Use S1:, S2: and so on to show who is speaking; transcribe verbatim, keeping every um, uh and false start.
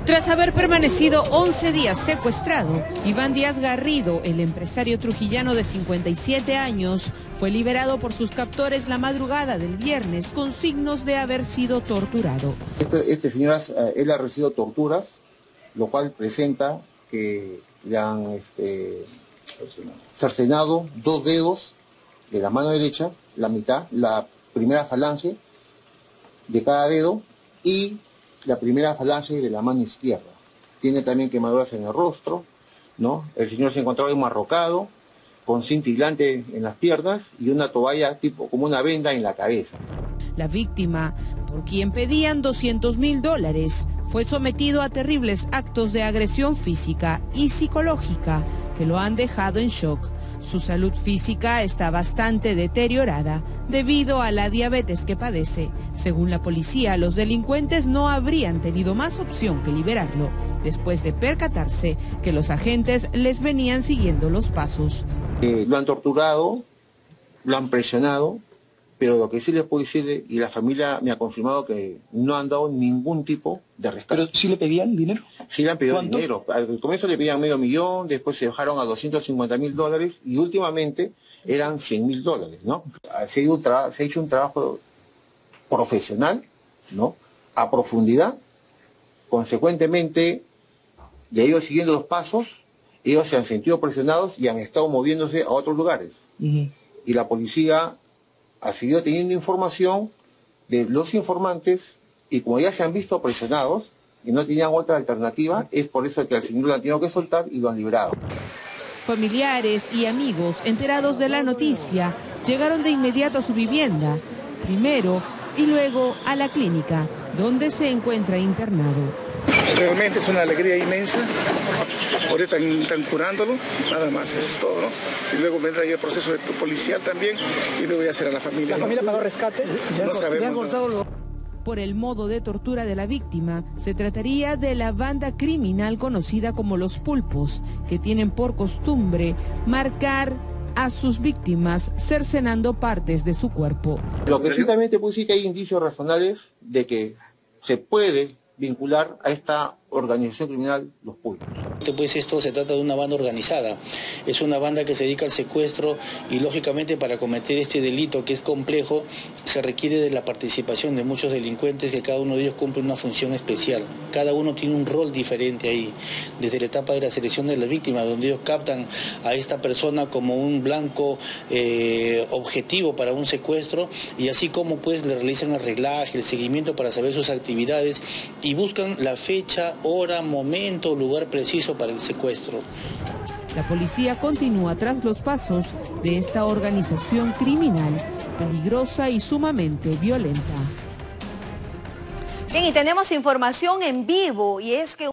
S1: Tras haber permanecido once días secuestrado, Iván Díaz Garrido, el empresario trujillano de cincuenta y siete años, fue liberado por sus captores la madrugada del viernes con signos de haber sido torturado.
S2: Este, este señor, él ha recibido torturas, lo cual presenta que le han este, cercenado dos dedos de la mano derecha, la mitad, la primera falange de cada dedo y la primera falange de la mano izquierda. Tiene también quemaduras en el rostro, ¿no? El señor se encontraba enmarrocado, con cintilante en las piernas y una toalla tipo como una venda en la cabeza.
S1: La víctima, por quien pedían doscientos mil dólares, fue sometido a terribles actos de agresión física y psicológica que lo han dejado en shock. Su salud física está bastante deteriorada debido a la diabetes que padece. Según la policía, los delincuentes no habrían tenido más opción que liberarlo, después de percatarse que los agentes les venían siguiendo los pasos.
S2: Eh, lo han torturado, lo han presionado, pero lo que sí les puedo decir, y la familia me ha confirmado que no han dado ningún tipo de rescate.
S3: ¿Pero sí le pedían dinero?
S2: Sí le han pedido
S3: ¿Cuánto?
S2: dinero. Al comienzo le pedían medio millón, después se bajaron a doscientos cincuenta mil dólares y últimamente eran cien mil dólares, ¿no? Se ha, ido un tra- se ha hecho un trabajo profesional, ¿no? A profundidad. Consecuentemente, de ellos siguiendo los pasos, ellos se han sentido presionados y han estado moviéndose a otros lugares. Uh-huh. Y la policía ha seguido teniendo información de los informantes y como ya se han visto presionados y no tenían otra alternativa, es por eso que al señor lo han tenido que soltar y lo han liberado.
S1: Familiares y amigos enterados de la noticia llegaron de inmediato a su vivienda, primero y luego a la clínica, donde se encuentra internado.
S3: Realmente es una alegría inmensa. Ahorita están, están curándolo, nada más, eso es todo, ¿no? Y luego vendrá el proceso de policial también y luego ya será la familia.
S4: ¿La familia pagó rescate?
S3: No sabemos. ¿No?
S1: Por el modo de tortura de la víctima, se trataría de la banda criminal conocida como Los Pulpos, que tienen por costumbre marcar a sus víctimas cercenando partes de su cuerpo.
S2: Lo que sí también te puedo decir que hay indicios razonables de que se puede vincular a esta organización criminal Los Pulpos.
S5: Pues esto se trata de una banda organizada, es una banda que se dedica al secuestro y lógicamente para cometer este delito que es complejo se requiere de la participación de muchos delincuentes que cada uno de ellos cumple una función especial, cada uno tiene un rol diferente ahí, desde la etapa de la selección de las víctimas donde ellos captan a esta persona como un blanco eh, objetivo para un secuestro y así como pues le realizan el reglaje, el seguimiento para saber sus actividades y buscan la fecha, hora, momento, lugar preciso para el secuestro.
S1: La policía continúa tras los pasos de esta organización criminal, peligrosa y sumamente violenta.
S6: Bien, y tenemos información en vivo y es que